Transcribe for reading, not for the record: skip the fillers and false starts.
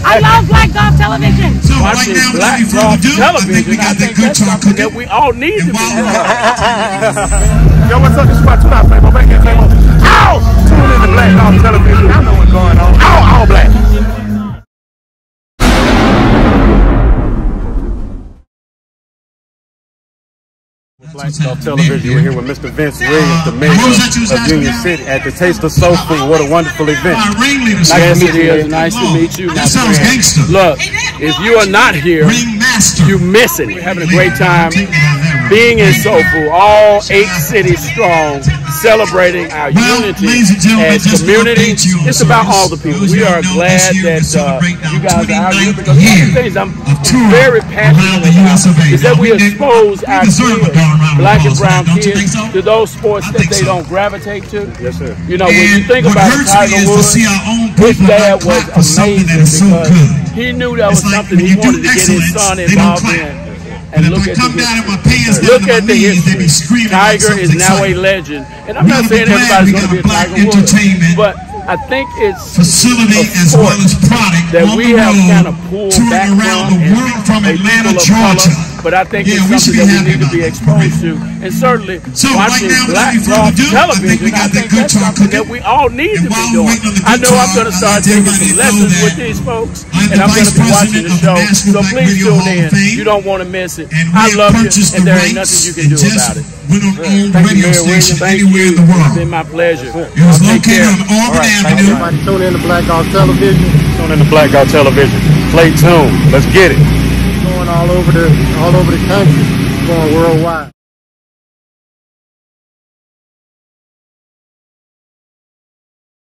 I love Black Golf Television. So watching Black Golf Television, I think that's something that we all need to be doing. Yo, what's up? This is my tune out, man. Go back and say, ow! Tune in to Black Golf Television. I know what's going on. Ow, all black. Black Golf Television. We're here with Mr. Vince Williams, the mayor of Union City, at the Taste of Sofu. What a wonderful event. Yes, it is. Nice to meet you, my friend. Look, if you are not here, you're missing it. We're having a great time being in Sofu, all 8 cities strong, celebrating our unity as community. It's about all the people. We are glad that you guys are out here, because one of the things I'm very passionate about is that we expose our kids, black and brown kids, to those sports that they don't gravitate to. Yes, sir. You know, when you think about Tiger Woods, his dad was amazing because he knew that was something he wanted to get his son involved in. And look at the history. Tiger is now a legend. And I'm not saying everybody's going to be a Tiger Woods, but I think it's a sport that we have kind of pulled back from a people of color, but I think it's something that we need to be exposed to. And certainly watching Black Golf Television, I think that's something that we all need to be doing. I know I'm going to start taking some lessons with these folks, and I'm going to be watching the show, so please tune in. You don't want to miss it. I love you, and there ain't nothing you can do about it. Thank you, Mayor Williams. Thank you. It's been my pleasure. Take care. All right, everybody tune in to Black Golf Television. Tune in to Black Golf Television. Play tune. Let's get it. Going all over the country. Going worldwide.